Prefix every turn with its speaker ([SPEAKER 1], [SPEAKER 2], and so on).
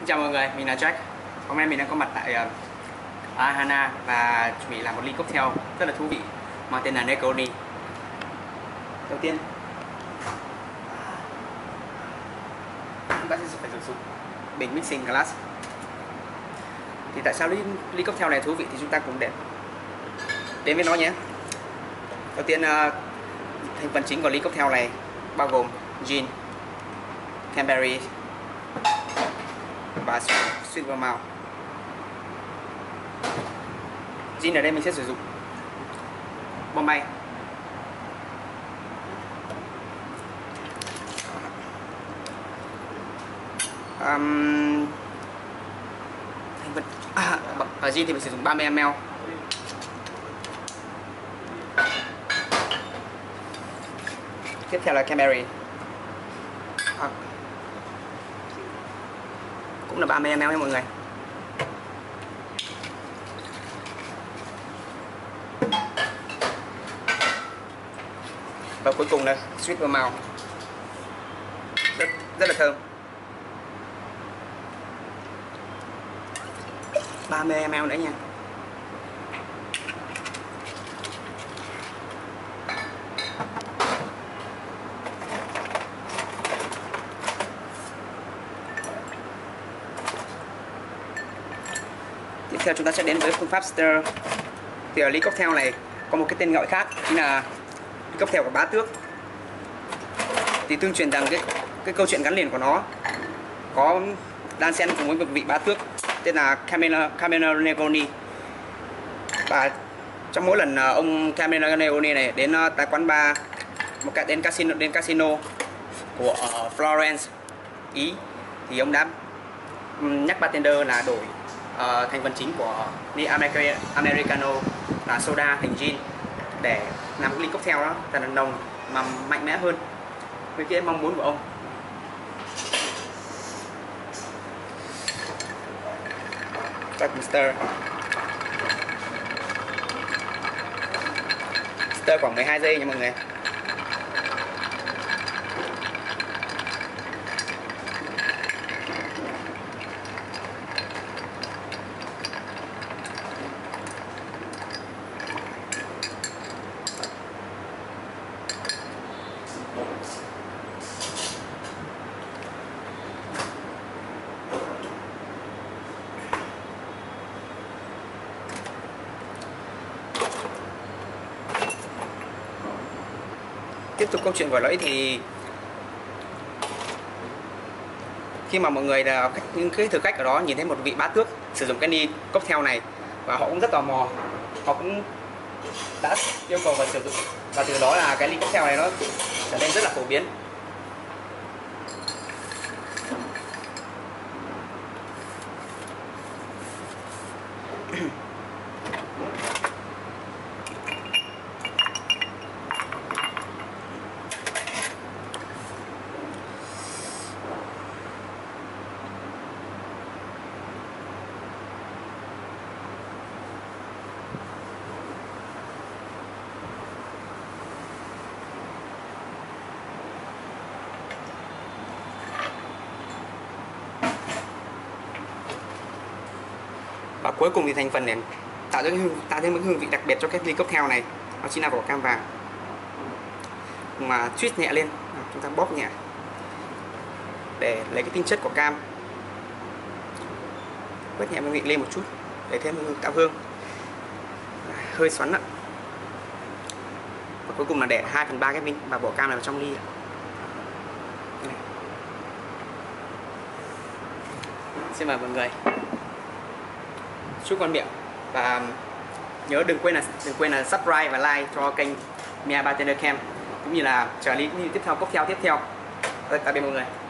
[SPEAKER 1] Xin chào mọi người, mình là Jack. Hôm nay mình đang có mặt tại Ahana và chuẩn bị làm một ly cocktail rất là thú vị mang tên là Negroni. Đầu tiên chúng ta sẽ phải sử dụng bình mixing glass. Thì tại sao ly cocktail này thú vị thì chúng ta cùng đến với nó nhé. Đầu tiên thành phần chính của ly cocktail này bao gồm gin, cranberry và sweet vermouth. Gin ở đây mình sẽ sử dụng Bombay, thành phần ở gin thì mình sử dụng 30 ml. Tiếp theo là cranberry, cũng là 30 ml nha mọi người. Và cuối cùng là sweet vermouth, rất là thơm. 30 ml nữa nha. Tiếp theo chúng ta sẽ đến với phương pháp stir. Thì ở ly cocktail này có một cái tên gọi khác, chính là ly cocktail của Bá Tước. Thì tương truyền rằng cái câu chuyện gắn liền của nó có đan xen cùng với một vị Bá Tước tên là Carmelo Negroni. Và trong mỗi lần ông Carmelo Negroni này đến tại quán bar, đến casino của Florence, Ý, thì ông đã nhắc bartender là đổi thành phần chính của ly Americano là soda thành gin để làm cái ly cocktail đó thật là nồng mà mạnh mẽ hơn với cái mong muốn của ông. Ta cùng stir khoảng 12 giây nha mọi người. Tiếp tục câu chuyện vừa nãy thì khi mà mọi người những cái thực khách ở đó nhìn thấy một vị Bá Tước sử dụng cái ly cocktail này, và họ cũng rất tò mò, họ cũng đã yêu cầu và sử dụng, và từ đó là cái ly cocktail này nó trở nên rất là phổ biến. Và cuối cùng thì thành phần để tạo thêm một hương vị đặc biệt cho cái ly cocktail này, đó chính là vỏ cam vàng mà twist nhẹ lên, chúng ta bóp nhẹ để lấy cái tinh chất của cam, quét nhẹ hương vị lên một chút để thêm hương tạo hương, hơi xoắn ạ. Và cuối cùng là để 2/3 cái viên và vỏ cam này vào trong ly. Xin mời mọi người chúc ngon miệng, và nhớ đừng quên là subscribe và like cho kênh Mia Bartender Camp, cũng như là chờ ly tiếp theo cocktail tiếp theo. Tạm biệt mọi người.